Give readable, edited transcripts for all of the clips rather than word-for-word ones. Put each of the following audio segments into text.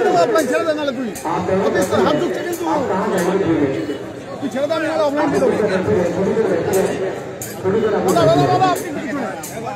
Offline ছেড়ে দে নালে তুই হাত ঢুকছে কিন্তু তুই ছেড়ে দে আমি নালে অফলাইন দিয়ে দেবো দাদা দাদা আপনি কিছু না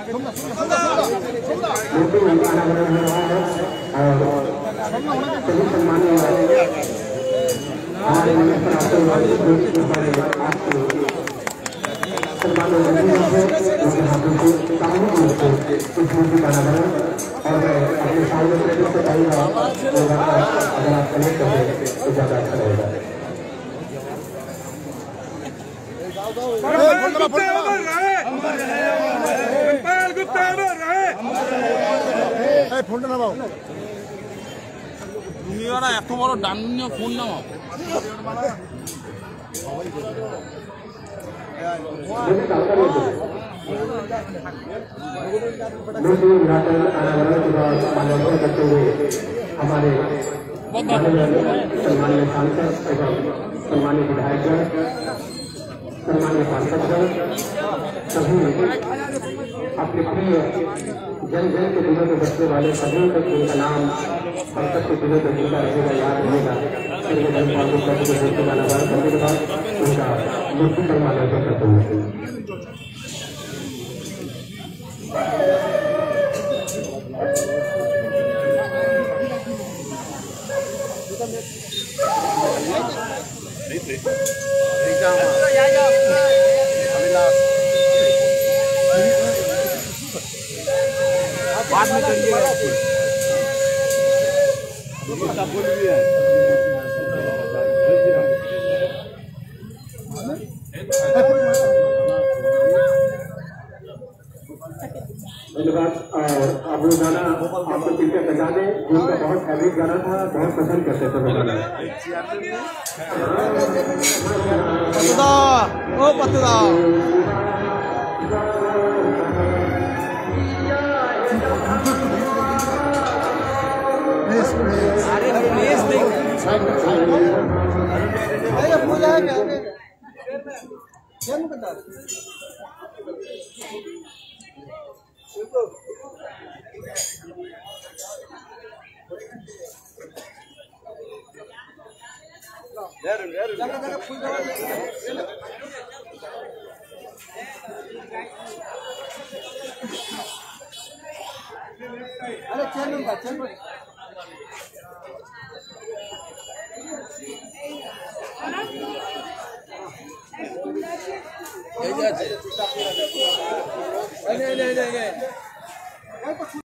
और अपने सामने से तो चाहिए अगर आप कनेक्ट करें तो ज़्यादा अच्छा रहेगा। ফোনটা নামাও দুনিয়ার এত বড় ডান্নিয়া ফোন নামাও करते हुए हमारे सम्मानीय सांसद एवं सम्मानीय विधायकगण सम्मानीय पार्षदगण सभी अपने प्रिय जन जन के दिलों में बसने वाले सभी तक उनका नाम हम सबके दिलों में जिंदा रहेगा, याद रहेगा। वाला बात करने के बाद उनका मृत्यु पर मान्यता करते हुए बाद में करिएगा धन्यवाद। और अब वो गाना आपको पीछे बजा दें जो उनका बहुत फेवरेट गाना था, बहुत पसंद करते थे वो गाना। पतदा ओ पतदा अरे प्लीज देख अरे भूल है क्या बता अरे चल नहीं